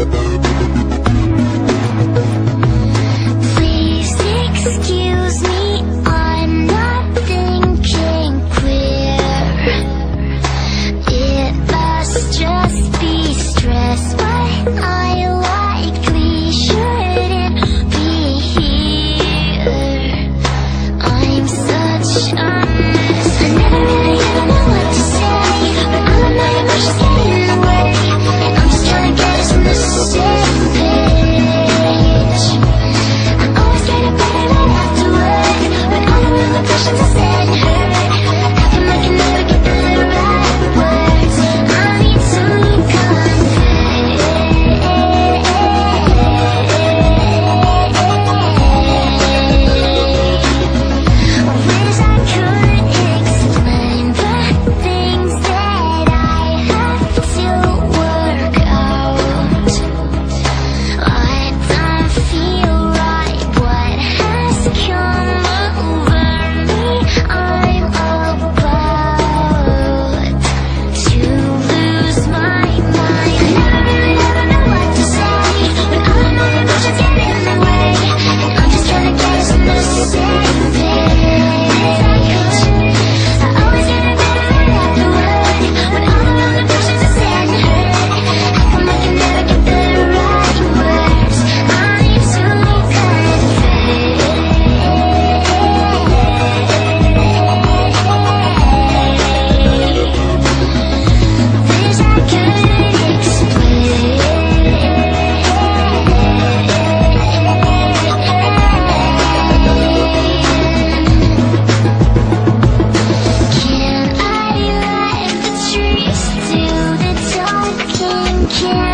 Please excuse me, I'm not thinking clear. It must just be stress, but I likely shouldn't be here. I'm such a mess. I never really ever know what to say, but all of my emotions get in the way, and I'm just trying to get us on the same page. I always get it better right afterward, when all the repercussions are said and heard. Acting like I never get the right words. I need to convey. Wish I could explain the things that I have to work out. What don't feel right, what has come over me, I'm about to lose my mind. I never really ever know what to say, when all of my emotions get in the way, and I'm just trying to get us on the same page. I always get it better right afterward, when all the wrong impressions are said and heard. Acting like I never get the right words. I need to wish I could explain. Can I let the trees do the talking? Can